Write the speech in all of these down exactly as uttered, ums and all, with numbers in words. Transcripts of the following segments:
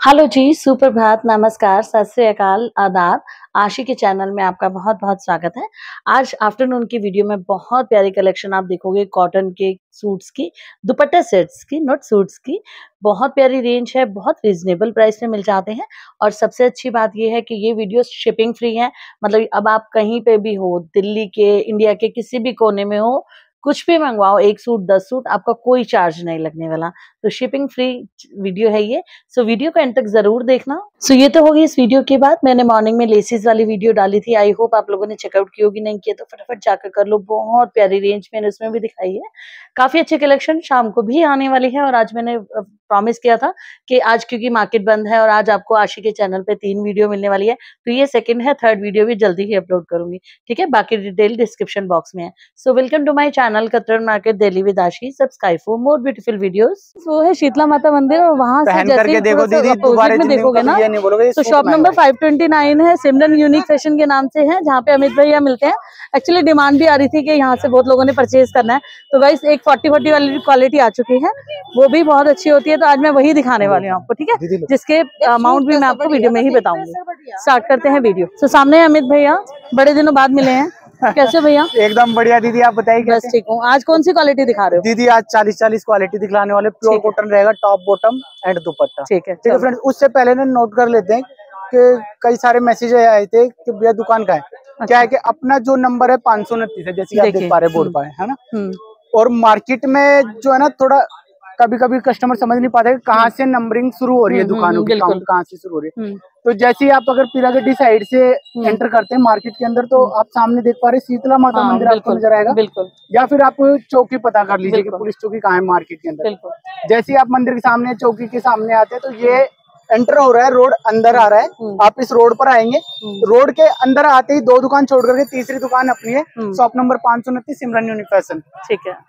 Hello जी, सुप्रभात, नमस्कार, सत श्री अकाल, आदाब। आशी के चैनल में आपका बहुत बहुत स्वागत है। आज आफ्टरनून की वीडियो में बहुत प्यारी कलेक्शन आप देखोगे कॉटन के सूट्स की, दुपट्टा सेट्स की, नॉट सूट्स की। बहुत प्यारी रेंज है, बहुत रीजनेबल प्राइस में मिल जाते हैं। और सबसे अच्छी बात यह है कि ये वीडियो शिपिंग फ्री है। मतलब अब आप कहीं पे भी हो, दिल्ली के, इंडिया के किसी भी कोने में हो, कुछ भी मंगवाओ, एक सूट दस सूट, आपका कोई चार्ज नहीं लगने वाला। तो शिपिंग फ्री वीडियो है ये। सो वीडियो को एंड तक जरूर देखना। सो ये तो होगी इस वीडियो के बाद। मैंने मॉर्निंग में लेसिस वाली वीडियो डाली थी, आई होप आप लोगों ने चेकआउट की होगी। नहीं किया तो फटाफट जाकर कर लो, बहुत प्यारी रेंज मैंने उसमें भी दिखाई है। काफी अच्छी कलेक्शन शाम को भी आने वाली है। और आज मैंने प्रॉमिस किया था कि आज क्योंकि मार्केट बंद है और आज आपको आशी के चैनल पे तीन वीडियो मिलने वाली है, तो ये सेकंड है, थर्ड वीडियो भी जल्दी ही अपलोड करूंगी। ठीक है, बाकी डिटेल डिस्क्रिप्शन बॉक्स में है। So welcome to my channel Katran market Delhi with Ashi. Subscribe for more beautiful videos. वो है शीतला माता मंदिर और वहां से जैसे देखो दीदी अपोजिट में देखोगे ना, तो shop number five twenty nine है, सिमरन यूनिक फैशन के नाम से है, जहाँ पे अमित भैया मिलते हैं। एक्चुअली डिमांड भी आ रही थी कि यहाँ से बहुत लोगों ने परचेज करना है, तो गाइस एक फोर्टी फोर्टी वाली क्वालिटी आ चुकी है, वो भी बहुत अच्छी होती है। तो आज मैं वही दिखाने वाली हूँ आपको, ठीक है, जिसके अमाउंट भी मैं आपको वीडियो में ही बताऊंगी। स्टार्ट करते हैं वीडियो। तो सामने है अमित भैया, बड़े दिनों बाद मिले हैं। कैसे भैया? एकदम बढ़िया दीदी, आप बताइए। बस ठीक हूँ। आज कौन सी क्वालिटी दिखा रहे हो दीदी? आज चालीस चालीस क्वालिटी दिखलाने वाले। प्योर कॉटन रहेगा, टॉप बॉटम एंड दुपट्टा। ठीक है, ठीक है फ्रेंड्स, उससे पहले ना नोट कर लेते हैं कि कई सारे मैसेज आए थे कि भैया दुकान का है। अच्छा। क्या है कि अपना जो नंबर है पाँच सौ उनतीस है, जैसे आप देख पा रहे बोर्ड पर, है ना। और मार्केट में जो है ना, थोड़ा कभी कभी कस्टमर समझ नहीं पाते कहाँ से नंबरिंग शुरू हो रही है, दुकानों की काउंट कहाँ से शुरू हो रही है। तो जैसे ही आप अगर पीरागड्डी साइड से एंटर करते हैं मार्केट के अंदर, तो आप सामने देख पा रहे शीतला माता हाँ, मंदिर आपको नजर आएगा। बिल्कुल। या फिर आप चौकी पता कर लीजिए कि पुलिस चौकी कहाँ है मार्केट के अंदर। जैसे ही आप मंदिर के सामने, चौकी के सामने आते हैं, तो ये एंटर हो रहा है, रोड अंदर आ रहा है। आप इस रोड पर आएंगे, रोड के अंदर आते ही दो दुकान छोड़ करके तीसरी दुकान अपनी है, शॉप नंबर पाँच सौ उनतीस, सिमरन यूनिक फैशन। ठीक है,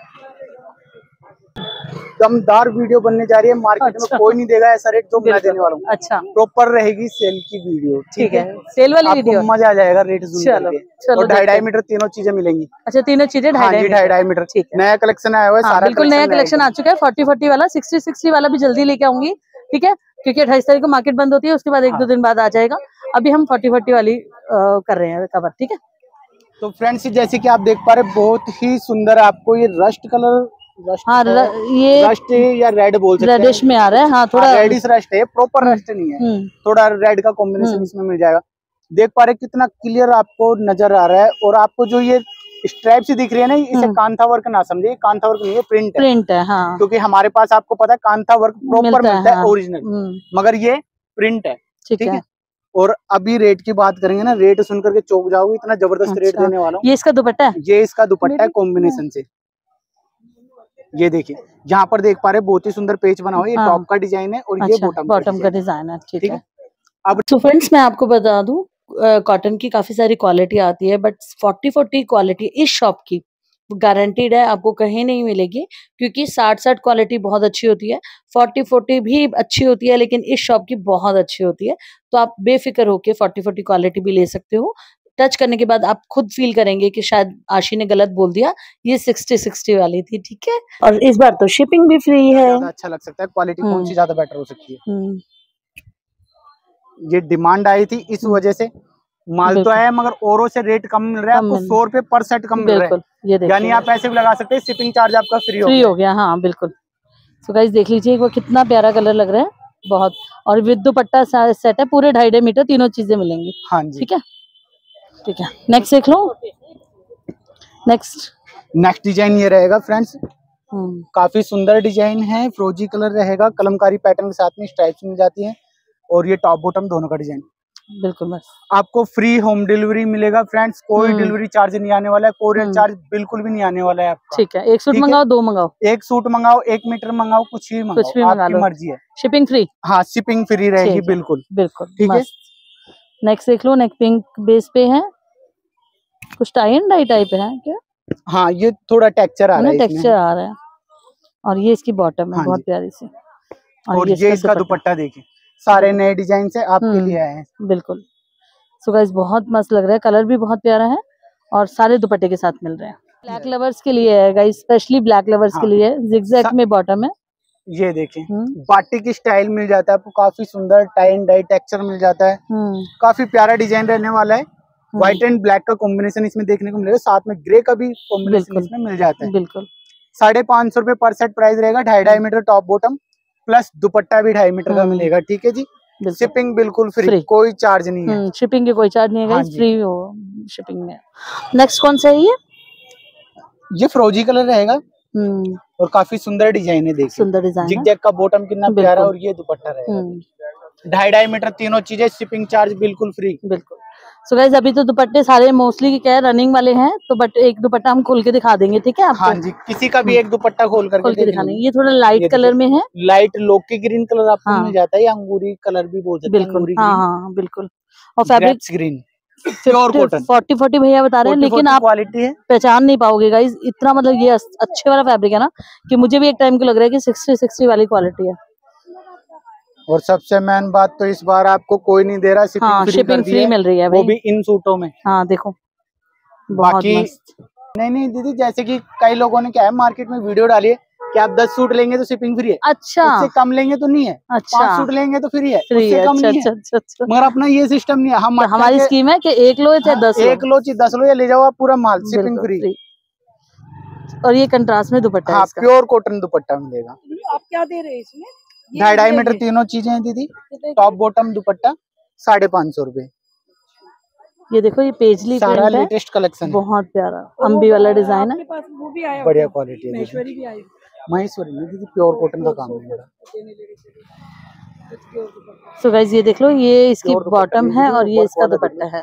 दमदार वीडियो बनने जा रही है। मार्केट अच्छा। में कोई नहीं देगा ऐसा रेट जो मैं देने वाला हूँ। अच्छा, प्रॉपर रहेगी सेल की वीडियो। ठीक है, सेल वाली वीडियो, मजा आ जाएगा रेट चलो, चलो। और ढाई ढाई मीटर तीनों चीजें मिलेंगी। अच्छा, तीनों चीजें ढाई ढाई ढाई मीटर। ठीक है, नया कलेक्शन आया हुआ है, सारा बिल्कुल नया कलेक्शन आ चुका है। फोर्टी फोर्टी वाला, सिक्सटी सिक्सटी वाला भी जल्दी लेके आऊंगी। ठीक है, क्योंकि अट्ठाईस तारीख को मार्केट बंद होती है, उसके बाद एक दो दिन बाद आ जाएगा। अभी हम फोर्टी फोर्टी वाली कर रहे हैं कवर। ठीक है, तो फ्रेंड्स जैसे कि आप देख पा रहे, बहुत ही सुंदर आपको ये रस्ट कलर, रस्ट हाँ, र, ये रस्ट या रेड बोल सकते हैं, रेडिश में आ रहा है। हाँ, थोड़ा रेडिश रस्ट है, प्रॉपर रस्ट नहीं है, थोड़ा रेड का कॉम्बिनेशन इसमें मिल जाएगा। देख पा रहे कितना क्लियर आपको नजर आ रहा है। और आपको जो ये स्ट्राइप सी दिख रही है ना, इसे कांथा वर्क ना समझिए, कांथा वर्क नहीं है, प्रिंट है। प्रिंट है, हाँ। क्योंकि हमारे पास आपको पता है कांथा वर्क प्रॉपर मिलता है, ओरिजिनल, मगर ये प्रिंट है। ठीक है। और अभी रेट की बात करेंगे ना, रेट सुन करके चौंक जाओगे, इतना जबरदस्त रेट देने वाला हूँ। ये इसका दुपट्टा है, ये इसका दुपट्टा है कॉम्बिनेशन से। ये देखिए, यहाँ पर देख पा रहे बहुत ही सुंदर पेज बना हुआ है। ये टॉप का डिजाइन है और अच्छा, ये बॉटम बॉटम का डिजाइन है। ठीक है, अब तो फ्रेंड्स मैं आपको बता दूं, कॉटन की काफी सारी क्वालिटी आती है, बट फोर्टी फोर्टी क्वालिटी इस शॉप की गारंटीड है, आपको कहीं नहीं मिलेगी। क्योंकि साठ साठ क्वालिटी बहुत अच्छी होती है, फोर्टी फोर्टी भी अच्छी होती है, लेकिन इस शॉप की बहुत अच्छी होती है। तो आप बेफिक्र होके फोर्टी फोर्टी क्वालिटी भी ले सकते हो। टच करने के बाद आप खुद फील करेंगे कि शायद आशी ने गलत बोल दिया, ये सिक्सटी सिक्सटी वाली थी। ठीक है, और इस बार तो शिपिंग भी फ्री है। अच्छा लग सकता है, क्वालिटी कौन सी ज्यादा बेटर हो सकती है। ये डिमांड आई थी इस वजह से, माल तो है मगर औरों से रेट कम मिल रहा है आपको, सौ रुपए पर सेट कम मिल रहा है। यानी आप ऐसे भी लगा सकते हैं, शिपिंग चार्ज आपका फ्री फ्री हो गया। हाँ बिल्कुल। तो गाइस देख लीजिए, वो कितना प्यारा कलर लग रहा है, बहुत। और विद दुपट्टा सेट है, पूरे ढाई ढाई मीटर, तीनों चीजें मिलेंगी। हाँ जी, ठीक है, ठीक है। नेक्स्ट देख लो। नेक्स्ट नेक्स्ट डिजाइन ये रहेगा फ्रेंड्स, काफी सुंदर डिजाइन है, फ्रोजी कलर रहेगा, कलमकारी पैटर्न के साथ में स्ट्राइप्स मिल जाती है। और ये टॉप बॉटम दोनों का डिजाइन बिल्कुल बस। आपको फ्री होम डिलीवरी मिलेगा फ्रेंड्स, कोई डिलीवरी चार्ज नहीं आने वाला है, कोरियर चार्ज बिल्कुल भी नहीं आने वाला है आपका। ठीक है, एक सूट मंगाओ, दो मंगाओ, एक सूट मंगाओ, एक मीटर मंगाओ, कुछ भी मंगाओ, कुछ भी आपकी मर्जी है। शिपिंग फ्री, हाँ शिपिंग फ्री रहेगी बिल्कुल बिल्कुल। ठीक है, नेक्स्ट देख लो। नेक पिंक बेस पे है, कुछ टाई एंड डाई टाइप है क्या? हाँ, ये थोड़ा टेक्सचर आ रहा है, टेक्सचर आ रहा है। और ये इसकी बॉटम है, बहुत प्यारी सी। और ये इसका दुपट्टा देखिए, सारे नए डिजाइन से आपके लिए आए हैं बिल्कुल। सो गाइस बहुत मस्त लग रहा है, कलर भी बहुत प्यारा है और सारे दुपट्टे के साथ मिल रहे हैं। ब्लैक लवर्स के लिए है गाइस, स्पेशली ब्लैक लवर्स के लिए, जिगजैग में बॉटम है। ये देखिए बाटिक की स्टाइल मिल जाता है आपको, काफी सुंदर टाई एंड डाई टेक्सचर मिल जाता है, काफी प्यारा डिजाइन रहने वाला है। व्हाइट एंड ब्लैक का कॉम्बिनेशन इसमें देखने को मिलेगा, साथ में ग्रे का भी कॉम्बिनेशन इसमें मिल जाता है। बिल्कुल साढ़े पाँच सौ रुपए पर सेट प्राइस रहेगा। ढाई ढाई metre top bottom plus dupatta भी ढाई मीटर का मिलेगा। ठीक है जी, शिपिंग बिल्कुल फ्री, फ्री, कोई चार्ज नहीं है। शिपिंग की कोई चार्ज नहीं है, हाँ फ्री हो शिपिंग में। नेक्स्ट कौन सा है ये? ये फ्रोजी कलर रहेगा और काफी सुंदर डिजाइन है, देखिए सुंदर डिजाइन, जिग-जैग का बॉटम कितना प्यारा, और ये दुपट्टा रहेगा। ढाई ढाई मीटर तीनों चीजें, शिपिंग चार्ज बिल्कुल फ्री। बिल्कुल। सो गाइस अभी तो दुपट्टे सारे मोस्टली क्या है रनिंग वाले हैं, तो बट एक दुपट्टा हम खोल के दिखा देंगे, ठीक है आपको? हाँ जी, किसी का भी एक दुपट्टा खोल करके खोल के दिखाने। ये थोड़ा लाइट कलर में है, लाइट लोकी ग्रीन कलर आपको मिल जाता है, या अंगूरी कलर भी बोल सकते हैं। बिल्कुल हाँ हाँ बिल्कुल। और fabric green pure cotton forty forty भैया बता रहे हैं, लेकिन आप क्वालिटी है पहचान नहीं पाओगे गाइस, इतना मतलब ये अच्छे वाला फैब्रिक है ना कि मुझे भी एक टाइम को लग रहा है कि सिक्सटी सिक्सटी वाली क्वालिटी है। और सबसे मेन बात तो इस बार आपको कोई नहीं दे रहा, शिपिंग हाँ, फ्री शिपिंग फ्री मिल रही है, वो भी इन सूटों में। हाँ देखो बाकी नहीं नहीं दीदी, जैसे कि कई लोगों ने क्या है मार्केट में वीडियो डाली है कि आप दस सूट लेंगे तो शिपिंग फ्री है। अच्छा, उससे कम लेंगे तो नहीं है। अच्छा, पांच सूट लेंगे तो फ्री है, फ्री है। कम अच्छा, नहीं अच्छा, है। अच्छा, अच्छा। मगर अपना ये सिस्टम नहीं है। हम तो हमारी स्कीम है कि एक लो चाहे दस, एक लो चाहे दस लो, या ले जाओ आप पूरा माल, शिपिंग फ्री। और ये कंट्रास्ट में दुपट्टा है, प्योर कॉटन दुपट्टा मिलेगा। आप क्या दे रहे हैं इसमें? ढाई ढाई मीटर तीनों चीजें हैं दीदी, टॉप बॉटम दुपट्टा साढ़े पाँच सौ रूपये। ये देखो ये पेजली सारा लेटेस्ट कलेक्शन, बहुत प्यारा अम्बी वाला डिजाइन है, वो भी आया, बढ़िया क्वालिटी है। महेश्वरी भी आई, महेश्वरी में दीदी प्योर कॉटन का काम है। सो गाइस ये देख लो, ये इसकी बॉटम है और ये इसका दुपट्टा है।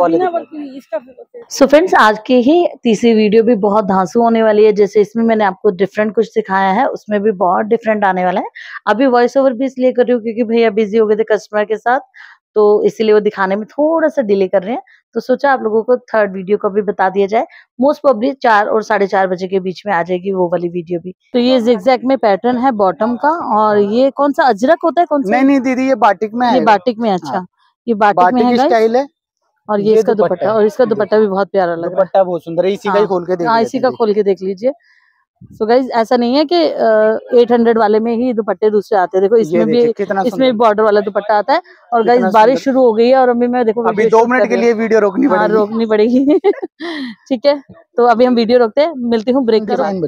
सो फ्रेंड्स आज की ही तीसरी वीडियो भी बहुत धांसू होने वाली है। जैसे इसमें मैंने आपको डिफरेंट कुछ सिखाया है, उसमें भी बहुत डिफरेंट आने वाला है। अभी वॉइस ओवर भी इसलिए कर रही हूँ क्योंकि भैया बिजी हो गए थे कस्टमर के साथ, तो इसीलिए वो दिखाने में थोड़ा सा डिले कर रहे हैं। तो सोचा आप लोगों को थर्ड वीडियो का भी बता दिया जाए। मोस्ट प्रोबेबली चार और साढ़े चार बजे के बीच में आ जाएगी वो वाली वीडियो भी। तो ये जिगजैग में पैटर्न है बॉटम का, और ये कौन सा अजरक होता है? कौन सा? नहीं नहीं दीदी, ये बाटिक में है। ये बाटिक में, अच्छा हाँ। ये बाटिक, बाटिक में है स्टाइल है। और ये, ये इसका दुपट्टा, और इसका दुपट्टा भी बहुत प्यारा लग रहा है। दुपट्टा बहुत सुंदर है, इसी का ही खोल के देख हाँ, इसी का खोल के देख लीजिए। सो गाइज ऐसा नहीं है कि एट हंड्रेड वाले में ही दुपट्टे दूसरे आते हैं। देखो इसमें भी इसमें बॉर्डर वाला दुपट्टा आता है। और गाइज बारिश शुरू हो गई है और अभी मैं देखो अभी दो मिनट के लिए वीडियो रोकनी पड़ेगी। हाँ रोकनी पड़ेगी ठीक है, तो अभी हम वीडियो रोकते हैं, मिलती हूँ ब्रेक के बाद।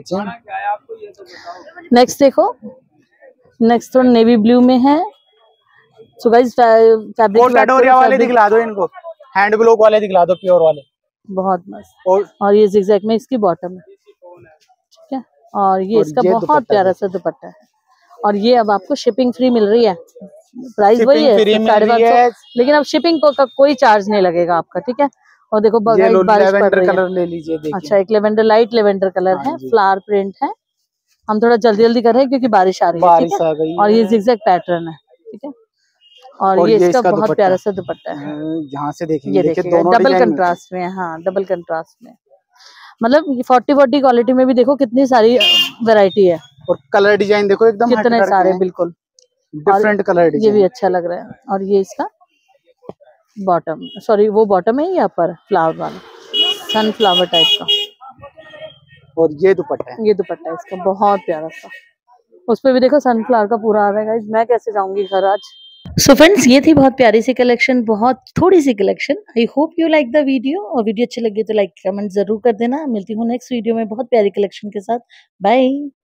नेक्स्ट देखो, नेक्स्ट थोड़ा नेवी ब्लू में है। सो गाइज फैब्रिक वाले दिखला दो इनको, हैंड ब्लॉक वाले दिखला दो, प्योर वाले, बहुत मस्त। और, और ये जिगजैग में इसकी बॉटम है, ठीक है। और ये और इसका ये बहुत प्यारा सा दुपट्टा है। और ये अब आपको शिपिंग फ्री मिल रही है, प्राइस वही है साढ़े पाँच सौ, लेकिन अब शिपिंग को का कोई चार्ज नहीं लगेगा आपका, ठीक है। और देखो बारिश पड़ रही है, ले लीजिए। अच्छा, एक लेवेंडर, लाइट लेवेंडर कलर है, फ्लावर प्रिंट है। हम थोड़ा जल्दी जल्दी कर रहे हैं क्योंकि बारिश आ रही है, बारिश आ गई। और ये जिगजैग पैटर्न है, ठीक है। और, और ये इसका बहुत प्यारा सा दुपट्टा है, यहाँ से देखेंगे, देखिए डबल कंट्रास्ट में, हाँ डबल कंट्रास्ट में। मतलब फोर्टी फोर्टी क्वालिटी में भी देखो कितनी सारी वैरायटी है, और कलर डिजाइन देखो एकदम कितने सारे, बिल्कुल डिफरेंट कलर डिजाइन, ये भी अच्छा लग रहा है। और ये इसका बॉटम, सॉरी वो बॉटम है, ये अपर फ्लावर वाला सनफ्लावर टाइप का, और ये दुपट्टा है, ये दुपट्टा है इसका बहुत प्यारा सा। उस पे भी देखो सनफ्लावर का पूरा आ रहा है। मैं कैसे जाऊंगी घर आज। सो so फ्रेंड्स ये थी बहुत प्यारी सी कलेक्शन, बहुत थोड़ी सी collection. I hope you like the video, और वीडियो अच्छी लगी तो लाइक कमेंट जरूर कर देना। मिलती हूँ नेक्स्ट वीडियो में बहुत प्यारी कलेक्शन के साथ। बाय।